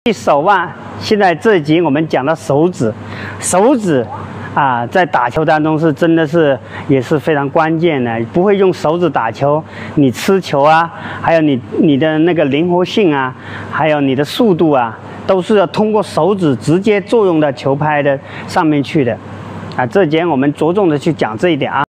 手腕，现在这一集我们讲到手指，在打球当中是真的是也是非常关键的。不会用手指打球，你吃球啊，还有你的那个灵活性啊，还有你的速度啊，都是要通过手指直接作用到球拍的上面去的。这节我们着重的去讲这一点啊。